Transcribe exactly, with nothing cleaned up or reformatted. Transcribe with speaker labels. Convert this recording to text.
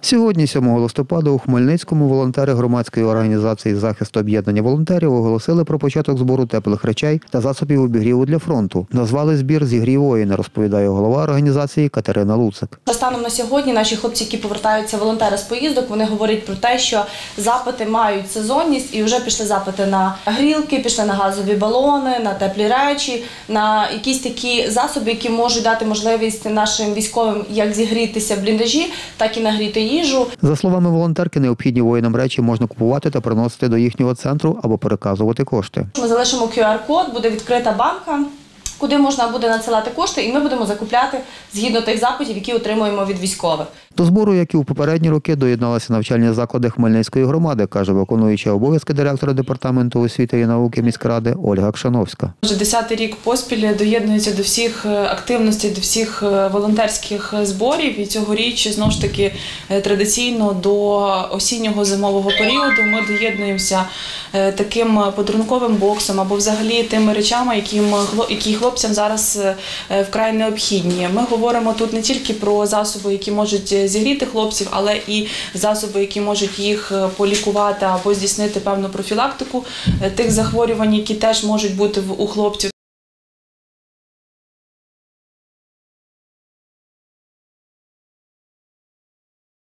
Speaker 1: Сьогодні, сьомого листопада, у Хмельницькому волонтери громадської організації «Захист об'єднання волонтерів» оголосили про початок збору теплих речей та засобів обігріву для фронту. Назвали збір «Зігрій воїна», розповідає голова організації Катерина Луцик.
Speaker 2: Станом на сьогодні наші хлопці, які повертаються волонтери з поїздок, вони говорять про те, що запити мають сезонність і вже пішли запити на грілки, пішли на газові балони, на теплі речі, на якісь такі засоби, які можуть дати можливість нашим військовим як зігрітися в бліндажі, так і нагріти їжу.
Speaker 1: За словами волонтерки, необхідні воїнам речі можна купувати та приносити до їхнього центру або переказувати кошти.
Speaker 2: Ми залишимо ку ар код, буде відкрита банка, куди можна буде надсилати кошти, і ми будемо закупляти згідно тих запитів, які отримуємо від військових.
Speaker 1: До збору, як і у попередні роки, доєдналися навчальні заклади Хмельницької громади, каже виконуюча обов'язки директора департаменту освіти і науки міськради Ольга Кшановська.
Speaker 3: Вже десятий рік поспіль доєднується до всіх активностей, до всіх волонтерських зборів. І цьогоріч, знову ж таки, традиційно до осіннього-зимового періоду ми доєднуємося таким подарунковим боксом або взагалі тими речами, які хлопцям зараз вкрай необхідні. Ми говоримо тут не тільки про засоби, які можуть зігріти хлопців, але і засоби, які можуть їх полікувати або здійснити певну профілактику тих захворювань, які теж можуть бути у хлопців.